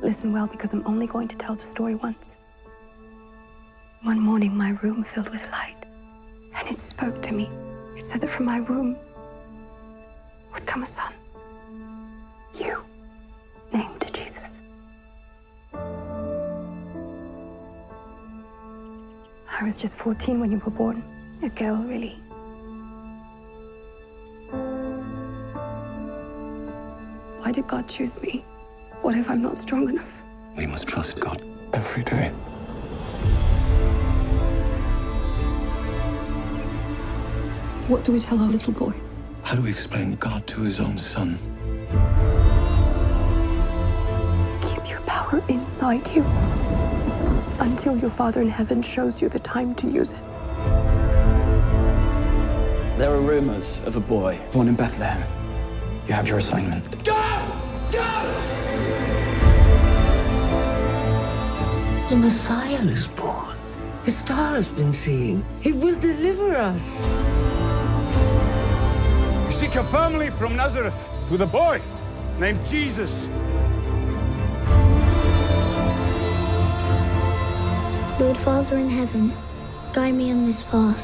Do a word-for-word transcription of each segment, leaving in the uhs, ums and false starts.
Listen well, because I'm only going to tell the story once. One morning, my room filled with light, and it spoke to me. It said that from my room would come a son. You, named Jesus. I was just fourteen when you were born. A girl, really. Why did God choose me? What if I'm not strong enough? We must trust God every day. What do we tell our little boy? How do we explain God to his own son? Keep your power inside you until your Father in heaven shows you the time to use it. There are rumors of a boy born in Bethlehem. You have your assignment. Go! Go! The Messiah is born. His star has been seen. He will deliver us. Seek a family from Nazareth with a boy named Jesus. Lord Father in heaven, guide me on this path.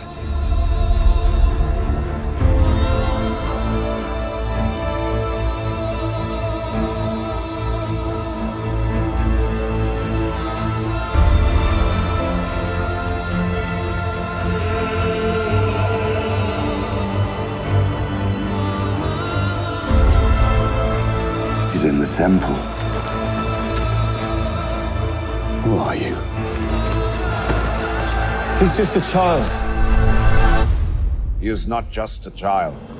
He's in the temple. Who are you? He's just a child. He is not just a child.